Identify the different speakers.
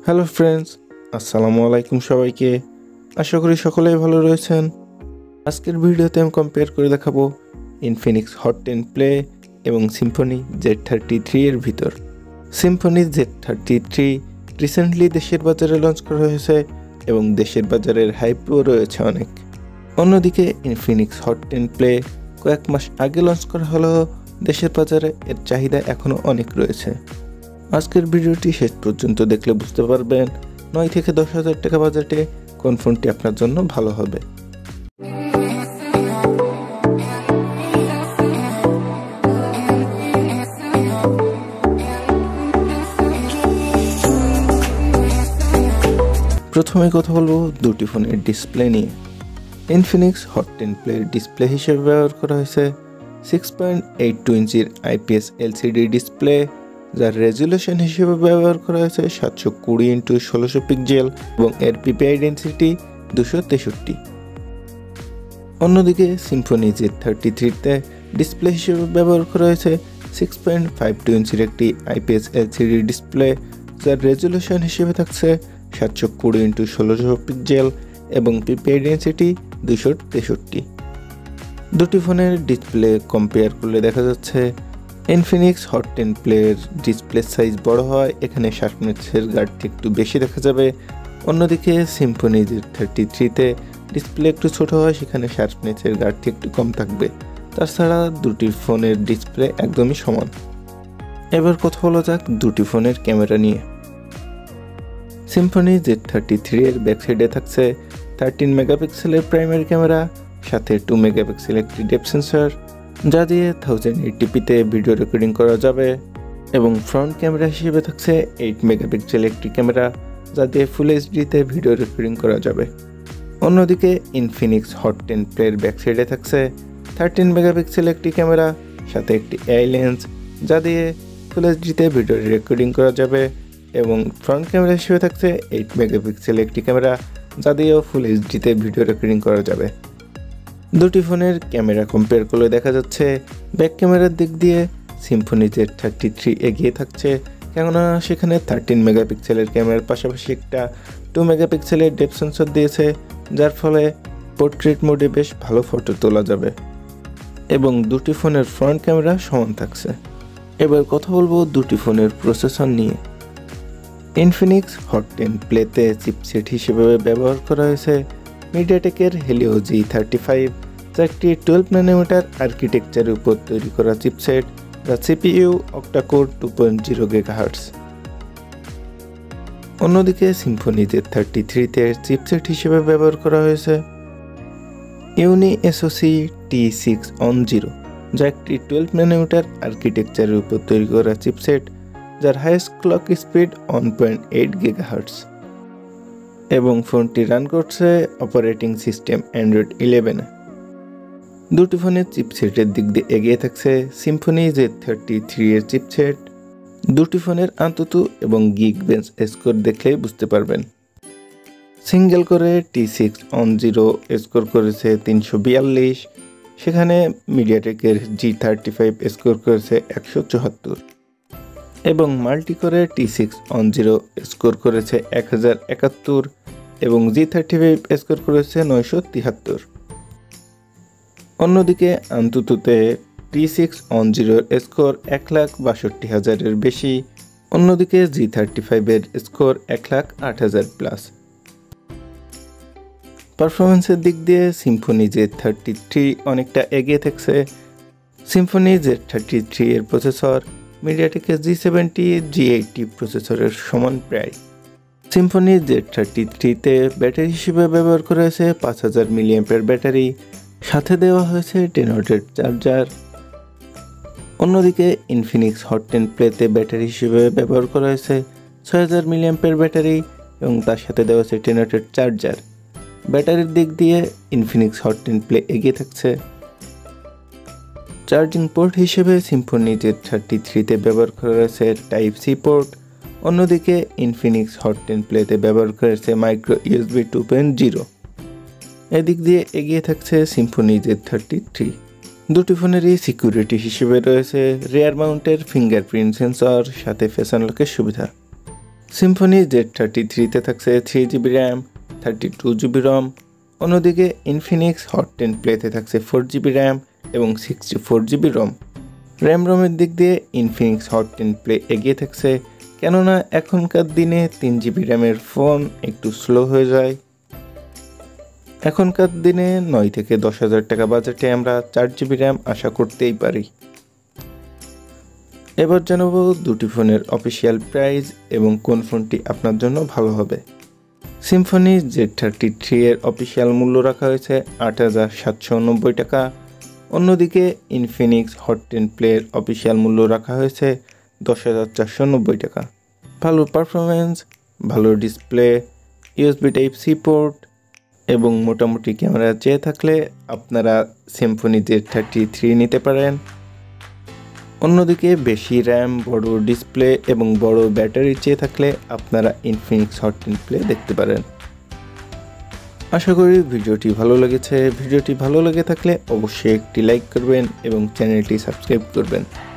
Speaker 1: Hello friends, আসসালামু আলাইকুম সবাইকে। আশা করি সকলেই ভালো রয়েছেন। আজকের ভিডিওতে আমি কম্পেয়ার করে দেখাবো ইনফিনিক্স হট 10 প্লে এবং সিম্ফনি Z33 এর ভিতর। সিম্ফনি Z33 রিসেন্টলি দেশের বাজারে লঞ্চ করা হয়েছে এবং দেশের বাজারের হাইপও রয়েছে অনেক। অন্যদিকে ইনফিনিক্স হট 10 প্লে কয়েক মাস আগে লঞ্চ করা হলেও দেশের বাজারে এর চাহিদা এখনও অনেক রয়েছে। আজকের ভিডিওটি শেষ পর্যন্ত দেখলে বুঝতে পারবেন 9 থেকে 10,000 টাকা বাজেটে কোন ফোনটি আপনার জন্য ভালো হবে। প্রথমে কথা বলবো দুটি ফোনের ডিসপ্লে নিয়ে। ইনফিনিক্স হট 10 প্লের ডিসপ্লে হিসেবে ব্যবহার করা হয়েছে 6.82 ইঞ্চির IPS LCD ডিসপ্লে, যার রেজুলেশন হিসেবে ব্যবহার করা হয়েছে 720x1600 পিক্সেল এবং এর PPI ডেন্সিটি 263। অন্যদিকে সিম্ফনি Z33-তে ডিসপ্লে হিসেবে ব্যবহার করা হয়েছে 6.52 ইঞ্চির একটি IPS LCD ডিসপ্লে, যার রেজুলেশন হিসেবে থাকছে 720x1600 পিক্সেল এবং PPI ডেন্সিটি 263। দুটি ফোনের ডিসপ্লে কম্পেয়ার করলে দেখা যাচ্ছে ইনফিনিক্স হট 10 প্লের ডিসপ্লে সাইজ বড় হয়, এখানে শার্পনেসের গার্ডটি একটু বেশি দেখা যাবে। অন্যদিকে সিম্ফনি Z33-তে ডিসপ্লে একটু ছোট হয়, সেখানে শার্পনেসের গার্ডটি একটু কম থাকবে। তাছাড়া দুটি ফোনের ডিসপ্লে একদমই সমান। এবার কথা বলা যাক দুটি ফোনের ক্যামেরা নিয়ে। সিম্ফনি Z33 এর ব্যাক সাইডে থাকছে 13 মেগাপিক্সেলের প্রাইমারি ক্যামেরা, সাথে 2 মেগাপিক্সেল একটি ডেপথ সেন্সর, যা দিয়ে 1080p-তে ভিডিও রেকর্ডিং করা যাবে, এবং ফ্রন্ট ক্যামেরা হিসেবে থাকছে 8 মেগাপিক্সেল একটি ক্যামেরা, যা দিয়ে ফুল এইচডিতে ভিডিও রেকর্ডিং করা যাবে। অন্যদিকে ইনফিনিক্স হট 10 প্লের ব্যাক সাইডে থাকছে 13 মেগাপিক্সেল একটি ক্যামেরা, সাথে একটি AI লেন্স, যা দিয়ে ফুল এইচডিতে ভিডিও রেকর্ডিং করা যাবে, এবং ফ্রন্ট ক্যামেরা হিসেবে থাকছে 8 মেগাপিক্সেল একটি ক্যামেরা, যা দিয়েও ফুল এইচডিতে ভিডিও রেকর্ডিং করা যাবে। দুটি ফোনের ক্যামেরা কম্পেয়ার করলে দেখা যাচ্ছে ব্যাক ক্যামেরার দিক দিয়ে সিম্ফনি Z33 এগিয়ে থাকছে, কেননা সেখানে 13 মেগাপিক্সেলের ক্যামেরার পাশাপাশি একটা 2 মেগাপিক্সেলের ডেপথ সেন্সর দিয়েছে, যার ফলে পোর্ট্রেট মোডে বেশ ভালো ফটো তোলা যাবে, এবং দুটি ফোনের ফ্রন্ট ক্যামেরা সমান থাকছে। এবার কথা বলবো দুটি ফোনের প্রসেসর নিয়ে। ইনফিনিক্স হট 10 প্লেতে চিপসেট হিসেবে ব্যবহার করা হয়েছে মিডিয়াটেকের হেলিও G35, যা একটি 12 ন্যানোমিটার আর্কিটেকচারের উপর তৈরি করা চিপসেট, যা CPU অক্টাকোর 2.0 GHz। অন্যদিকে সিম্ফনি Z33-তে চিপসেট হিসেবে ব্যবহার করা হয়েছে ইউনি SoC T610, যা একটি 12 ন্যানোমিটার আর্কিটেকচারের উপর তৈরি করা চিপসেট, যার হাইয়েস্ট ক্লক স্পিড 1.8 GHz, এবং ফোনটি রান করছে অপারেটিং সিস্টেম অ্যান্ড্রয়েড 11। দুটি ফোনের চিপসেটের দিক দিয়ে এগিয়ে থাকছে সিম্ফনি Z33 এর চিপসেট। দুটি ফোনের আন্ততু এবং গিগবেঞ্চ স্কোর দেখলেই বুঝতে পারবেন। সিঙ্গেল করে T610 স্কোর করেছে 342, সেখানে মিডিয়াটেকের G35 স্কোর করেছে 174, এবং মাল্টি করে T610 স্কোর করেছে 1071, এবং G35 স্কোর করেছে 973। অন্যদিকে আন্ততুতে T610 স্কোর 1,62,000-এর বেশি, অন্যদিকে G35-এর স্কোর 1,08,000+। পারফরমেন্সের দিক দিয়ে সিম্ফনি Z33 অনেকটা এগিয়ে থাকছে। সিম্ফনি Z33 এর প্রসেসর মিডিয়াটেকের G70 G80 প্রসেসরের সমান প্রায়। সিম্ফনি Z33-তে ব্যাটারি হিসেবে ব্যবহার করা হয়েছে 5000 mAh ব্যাটারি, সাথে দেওয়া হয়েছে 10 ওয়াটের চার্জার। অন্যদিকে ইনফিনিক্স হট 10 প্লেতে ব্যাটারি হিসেবে ব্যবহার করা হয়েছে 6000 mAh ব্যাটারি, এবং তার সাথে দেওয়া হয়েছে 10 ওয়াটের চার্জার। ব্যাটারির দিক দিয়ে ইনফিনিক্স হট 10 প্লে এগিয়ে থাকছে। চার্জিং পোর্ট হিসেবে সিম্ফনি Z33-তে ব্যবহার করা হয়েছে Type-C পোর্ট, অন্যদিকে ইনফিনিক্স হট 10 প্লেতে ব্যবহার করা হয়েছে মাইক্রো USB 2.0। এদিক দিয়ে এগিয়ে থাকছে সিম্ফনি Z33। দুটি ফোনেরই সিকিউরিটি হিসেবে রয়েছে রিয়ার মাউন্টের ফিঙ্গারপ্রিন্ট সেন্সর, সাথে ফেস আনলকের সুবিধা। সিম্ফনি Z33-তে থাকছে 3GB র্যাম, 32GB রম। অন্যদিকে ইনফিনিক্স হট 10 প্লেতে থাকছে 4GB র্যাম এবং 64GB রম। র্যাম রমের দিক দিয়ে ইনফিনিক্স হট 10 প্লে এগিয়ে থাকছে, কেননা এখনকার দিনে 3GB র্যামের ফোন একটু স্লো হয়ে যায়। এখনকার দিনে 9 থেকে 10,000 টাকা বাজেটে আমরা 4GB র্যাম আশা করতেই পারি। এবার জানাবো দুটি ফোনের অফিসিয়াল প্রাইস এবং কোন ফোনটি আপনার জন্য ভালো হবে। সিম্ফনি Z33 এর অফিসিয়াল মূল্য রাখা হয়েছে 8,790 টাকা। অন্যদিকে ইনফিনিক্স হট 10 প্লের অফিসিয়াল মূল্য রাখা হয়েছে 10,490 টাকা। ভালো পারফরমেন্স, ভালো ডিসপ্লে, USB Type-C পোর্ট এবং মোটামুটি ক্যামেরা চেয়ে থাকলে আপনারা সিম্ফনি Z33 নিতে পারেন। অন্যদিকে বেশি র্যাম, বড় ডিসপ্লে এবং বড় ব্যাটারি চেয়ে থাকলে আপনারা ইনফিনিক্স হট 10 প্লে দেখতে পারেন। আশা করি ভিডিওটি ভালো লেগেছে। ভিডিওটি ভালো লেগে থাকলে অবশ্যই একটি লাইক করবেন এবং চ্যানেলটি সাবস্ক্রাইব করবেন।